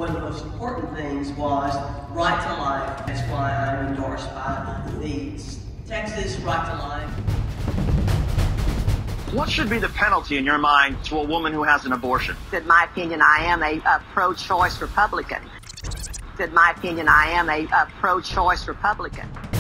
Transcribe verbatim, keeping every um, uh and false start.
one of the most important things was right to life. That's why I'm endorsed by the Texas Right to Life. What should be the penalty in your mind to a woman who has an abortion? In my opinion, I am a, a pro-choice Republican. In my opinion, I am a, a pro-choice Republican.